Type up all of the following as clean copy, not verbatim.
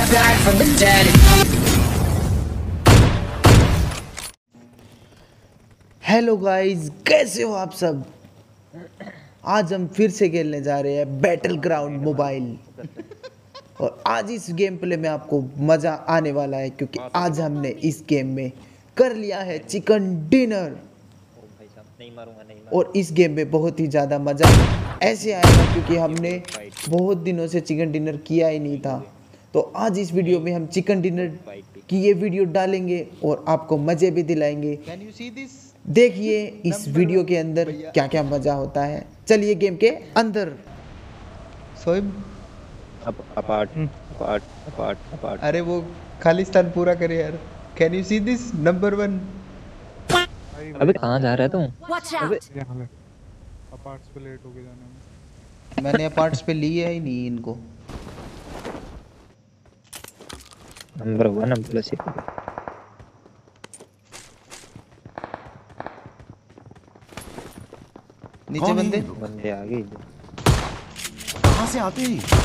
back from the dead. Hello guys, कैसे हो आप सब। आज हम फिर से खेलने जा रहे हैं बैटल ग्राउंड मोबाइल। और आज इस गेम प्ले में आपको मज़ा आने वाला है, क्योंकि आज हमने इस गेम में कर लिया है चिकन डिनर। और इस गेम में बहुत ही ज़्यादा मज़ा ऐसे आएगा क्योंकि हमने बहुत दिनों से चिकन डिनर किया ही नहीं था। तो आज इस वीडियो में हम चिकन डिनर की ये वीडियो डालेंगे और आपको मज़े भी दिलाएंगे। देखिए इस वीडियो के अंदर क्या क्या मज़ा होता है। चलिए गेम के अंदर। सोइब अपार्ट। अरे वो खालिस्तान पूरा करे यार। Can you see this number 1? अबे कहाँ जा रहा है तू? अबे अपार्ट्स पे लेट हो गए जाने में। मैंने अपार्ट्स पे लिए ही नहीं इनको। नंबर 1 हम प्लस नीचे बंदे आ गए। कहाँ से आते हैं?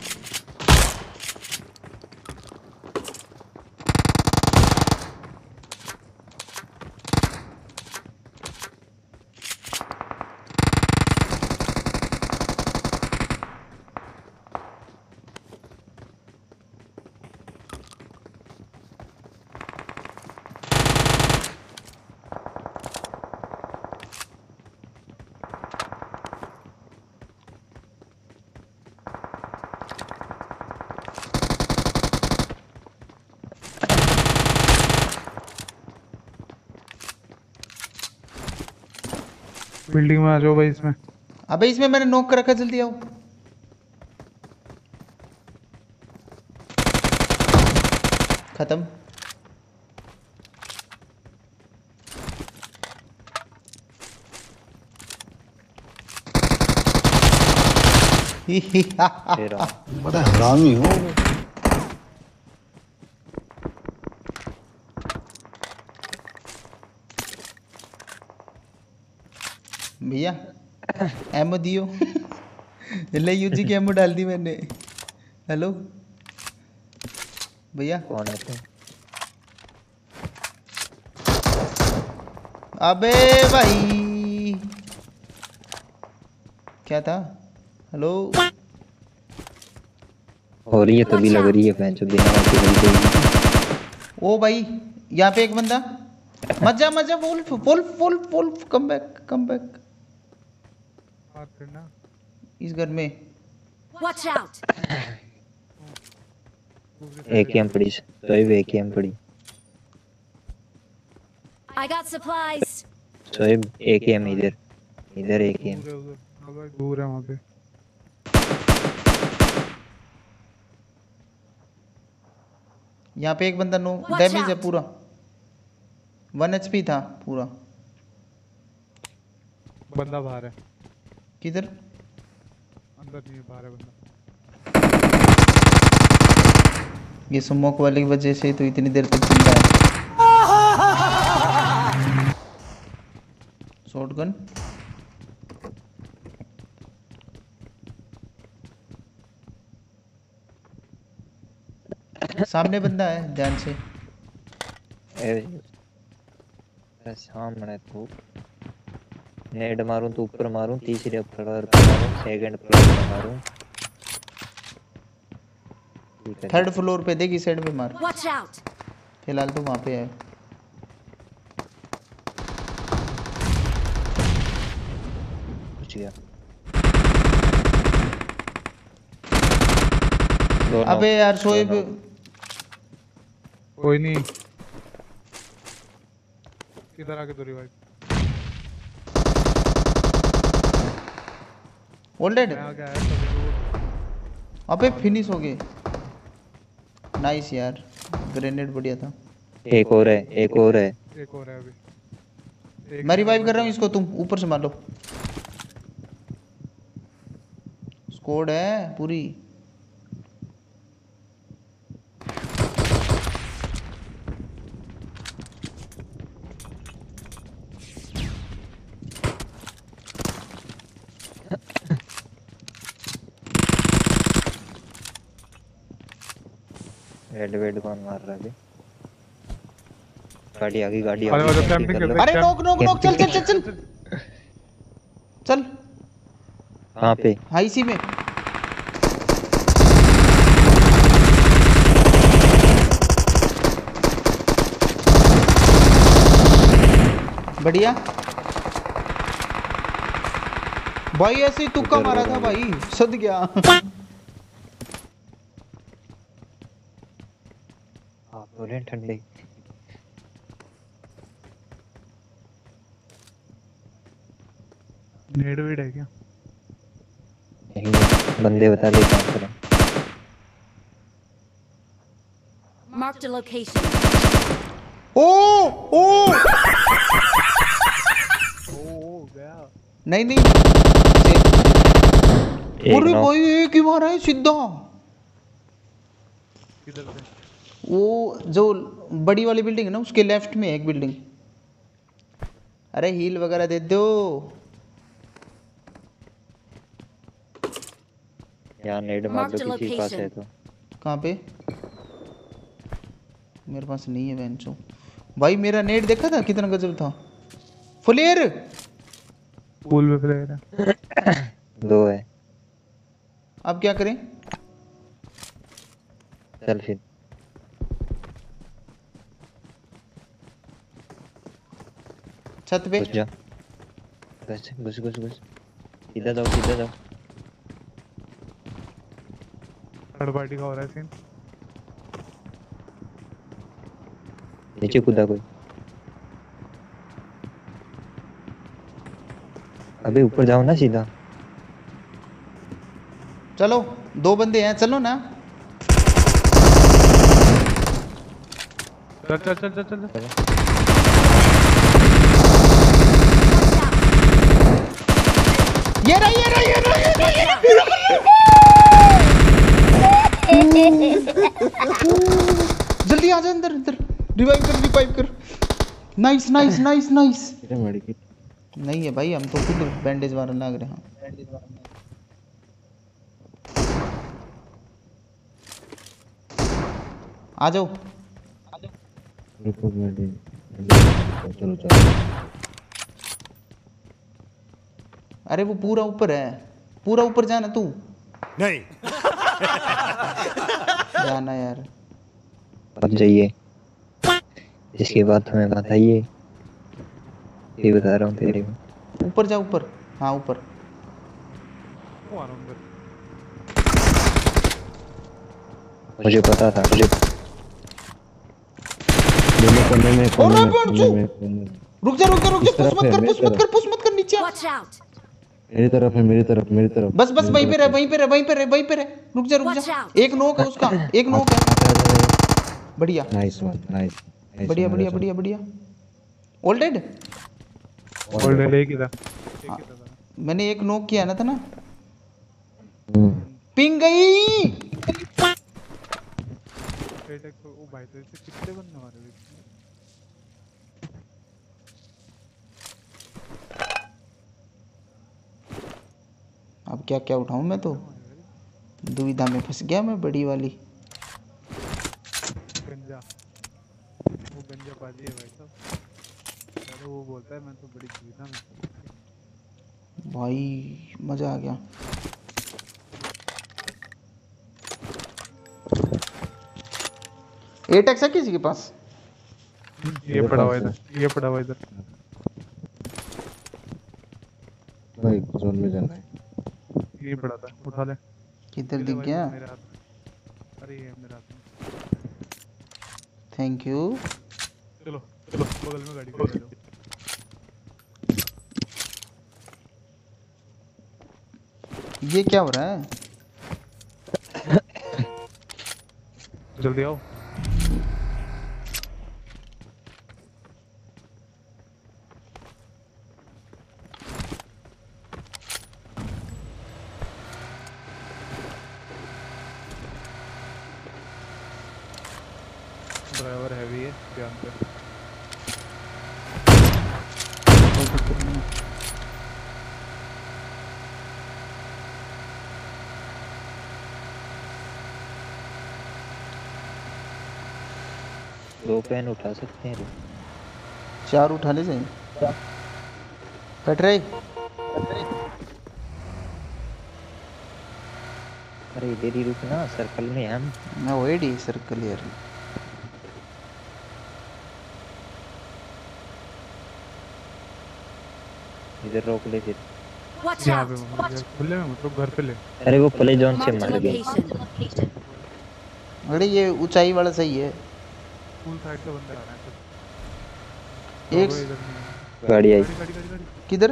बिल्डिंग में आ जाओ भाई इसमें। अबे इसमें मैंने नॉक कर रखा, जल्दी आओ। खत्म। बड़ा हरामी हो। भैया एमओ दियो। ले यूजी की एमओ डाल दी मैंने। हेलो भैया। कौन है तू? अबे भाई क्या था? हेलो हो रही है तभी लग रही है फैन जो बिना आके बन गई। ओ भाई यहाँ पे एक बंदा। मजा मजा wolf wolf wolf wolf come back बात करना इस घर में। Watch out! एकेएम पड़ी तो ये एकेएम पड़ी। I got supplies. तो ये एकेएम इधर एकेएम। दूर है वहाँ पे। यहाँ पे एक बंदा नो Watch डैमेज है out! पूरा। 1 HP था पूरा। बंदा बाहर है। किधर? अंदर नहीं है, बाहर है बंदा। ये स्मोक वाले की वजह से तो इतनी देर तक जिंदा है। शॉटगन। सामने बंदा है, ध्यान से। सामने तू नेड मारूं तो ऊपर मारूं, तीसरे फ्लोर पर मारूं, सेकंड फ्लोर पर मारूं। थर्ड फ्लोर पे देख, इस साइड पे मार। Watch out! फिलहाल तो वहाँ पे है। कुछ गया। अबे यार शोएब। कोई नहीं। किधर आके तो रिवाइव। ऑलरेडी मैं आ गया है तो दूर। अबे फिनिश हो गए। नाइस यार, ग्रेनेड बढ़िया था। एक और है एक और है अभी। मैं रिवाइव कर रहा हूँ इसको, तुम ऊपर से मार लो। स्क्वाड है पूरी। हेड वेड कौन मार रहा है अभी? गाड़ी आ गई, गाड़ी आ अरे गई, वो कैंपिंग कैंपिंग कर लो। कर अरे नोक नोक नोक, चल चल चल चल चल। कहाँ पे? हाँ इसी में। बढ़िया भाई, ऐसे ही तुक्का मारा था भाई, सद गया। आप बोले ठंडे। नेड वेड है क्या? नहीं बंदे बता दे कहाँ पर हैं। Marked a location. ओ ओ ओ गया। नहीं नहीं, एक अरे नॉक। भाई एक ही मारा है सीधा। किधर से? वो जो बड़ी वाली बिल्डिंग है ना, उसके लेफ्ट में है एक बिल्डिंग। अरे हील वगैरह दे दो। यहाँ नेड मार Marked दो a किसी के पास है location. तो। कहाँ पे? मेरे पास नहीं है बेंचो। भाई मेरा नेट देखा था कितना गजब था। फ्लेयर पूल में प्लेयर है। दो है। अब क्या करें? चल फिर। छत पे। घुस जा, घुस घुस घुस घुस। सीधा जाओ, सीधा जाओ। थर्ड पार्टी का हो रहा है सीन। नीचे कूदा कोई। अबे ऊपर जाओ ना सीधा। चलो दो बंदे हैं, चलो ना। चल चल चल चल चल। ये रहा ये रहा ये रहा ये रहा ये रहा। जल्दी आ जा अंदर अंदर। रिवाइव कर, रिवाइव कर। Nice nice nice nice. नहीं है भाई, हम तो खुद बैंडेज मारने लग रहे हैं। आ जाओ। चलो चलो। अरे वो पूरा ऊपर है, पूरा ऊपर जाना तू। नहीं। जाना यार। अब जाइए, इसके बाद तुम्हें बताइए। ये बता रहा हूँ तेरे को। ऊपर जा ऊपर। हाँ ऊपर। वो आ रहा हूँ अंदर। मुझे पता था, मुझे कोने में और कोने में बंचू! कोने में कोने में। रुक जा रुक जा रुक जा, इस पुश तरफ मत है, कर मेरी पुश मत तरफ। कर पुश मत कर, नीचे आ। Watch out! मेरी तरफ है, मेरी तरफ, मेरी तरफ। बस बस मेरी वहीं पे तरफ रह, है। वहीं पे रह, वहीं पे रह, वहीं पे रह। रुक जा रुक Watch जा। out! एक नोक है उसका, एक नोक है। बढ़िया नाइस वन, नाइस। बढ़िया बढ़िया बढ़िया बढ़िया। All dead. और ले एक ही था। एक ही था। मैंने एक नोक किया ना था ना। पिंग गई। एटेक्स ओ भाई, तो इससे कितने बंदे मारे हुए? अब क्या क्या उठाऊं, मैं तो दुविधा में फंस गया मैं, बड़ी वाली। गंजा, वो गंजा बाजी है भाई साहब। अरे वो बोलता है मैं तो बड़ी दुविधा में हूं। भाई मजा आ गया। एटेक्स है किसी के पास? ये पड़ा हुआ इधर, ये पड़ा हुआ इधर। भाई जोन में जाना है। ये पड़ा था, उठा ले। किधर ये ले दिख भाई, गया? मेरे हाथ में। अरे ये मेरे हाथ में। Thank you. चलो चलो, बगल में गाड़ी खड़ी करो। ये क्या हो रहा है? जल्दी आओ। ड्राइवर हैवी है, ध्यान से। 2 पेन उठा सकते हैं। 4 उठा ले जाए। कट रहे। अरे इधर ही रुकना, सर्कल में हम। मैं वही डी सर्कल यार। इधर रोक ले फिर। Watch यहाँ पे out! मतलब यार खुले में मतलब घर पे ले। अरे वो प्ले जोन से Marked a मर गए। location. अरे ये ऊंचाई वाला सही है। स्कूल साइड से बंदे आ रहे हैं कुछ। एक इधर नहीं है। गाड़ी आई। गाड़ी गाड़ी गाड़ी गाड़ी। किधर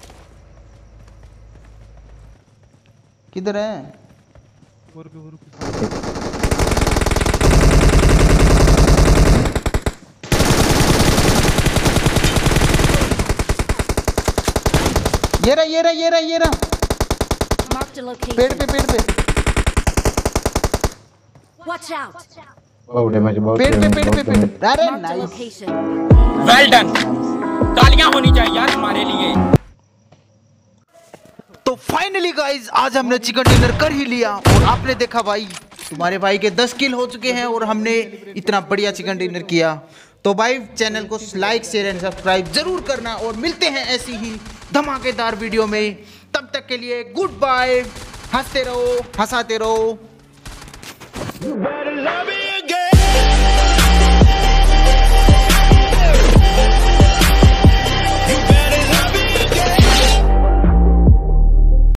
किधर है? और भी ये रहा। Marked a पेड़ location. पे Watch out! बहुत डैमेज, बहुत पेड़ डैमेज, बहुत पे। डैमेज। अरे Marked a nice. location. Well done, तालियां होनी चाहिए यार हमारे लिए। तो फाइनली गाइज आज हमने चिकन डिनर कर ही लिया और आपने देखा भाई तुम्हारे भाई के 10 किल हो चुके हैं और हमने इतना बढ़िया चिकन डिनर किया। तो भाई चैनल को लाइक शेयर एंड सब्सक्राइब जरूर करना और मिलते हैं ऐसी ही धमाकेदार वीडियो में। तब तक के लिए गुड बाय। हंसते रहो, हंसाते रहो।